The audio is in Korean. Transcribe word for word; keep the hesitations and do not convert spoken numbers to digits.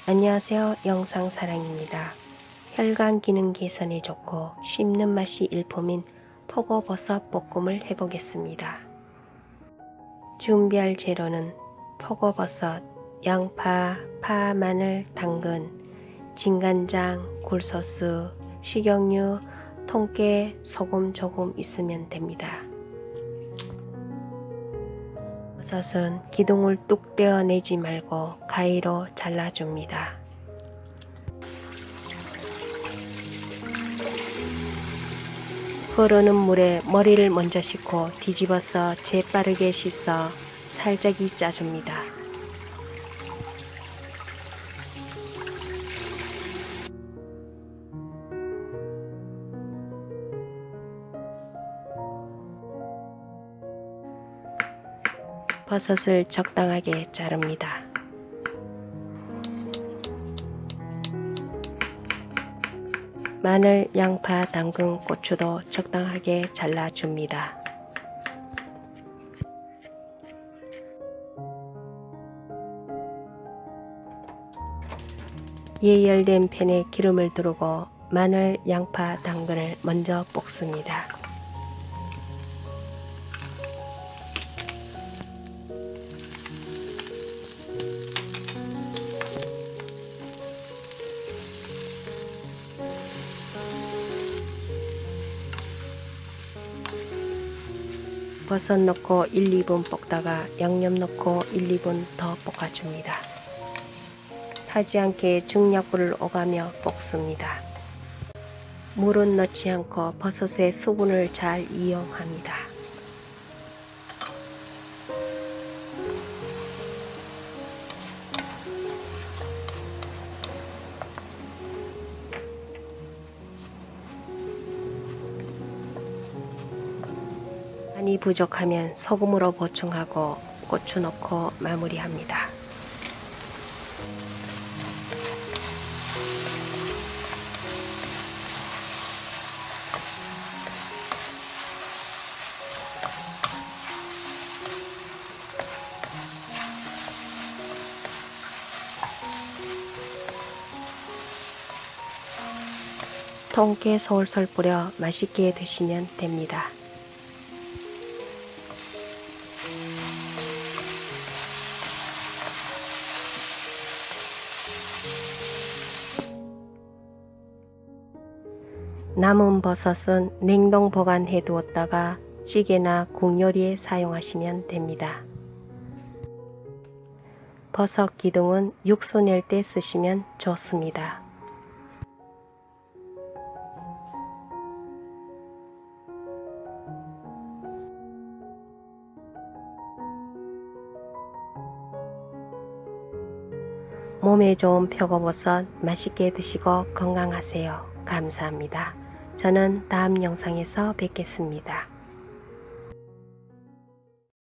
안녕하세요. 영상사랑입니다. 혈관 기능 개선에 좋고 씹는 맛이 일품인 표고버섯 볶음을 해보겠습니다. 준비할 재료는 표고버섯, 양파, 파, 마늘, 당근, 진간장, 굴소스, 식용유, 통깨, 소금 조금 있으면 됩니다. 버섯은 기둥을 뚝 떼어내지 말고 가위로 잘라줍니다. 흐르는 물에 머리를 먼저 씻고 뒤집어서 재빠르게 씻어 살짝이 짜줍니다. 버섯을 적당하게 자릅니다. 마늘, 양파, 당근, 고추도 적당하게 잘라줍니다. 예열된 팬에 기름을 두르고 마늘, 양파, 당근을 먼저 볶습니다. 버섯 넣고 일, 이 분 볶다가 양념 넣고 일, 이 분 더 볶아줍니다. 타지 않게 중약불을 오가며 볶습니다. 물은 넣지 않고 버섯의 수분을 잘 이용합니다. 간이 부족하면 소금으로 보충하고 고추 넣고 마무리합니다. 통깨 솔솔 뿌려 맛있게 드시면 됩니다. 남은 버섯은 냉동 보관해 두었다가 찌개나 국 요리에 사용하시면 됩니다. 버섯 기둥은 육수 낼 때 쓰시면 좋습니다. 몸에 좋은 표고버섯 맛있게 드시고 건강하세요. 감사합니다. 저는 다음 영상에서 뵙겠습니다.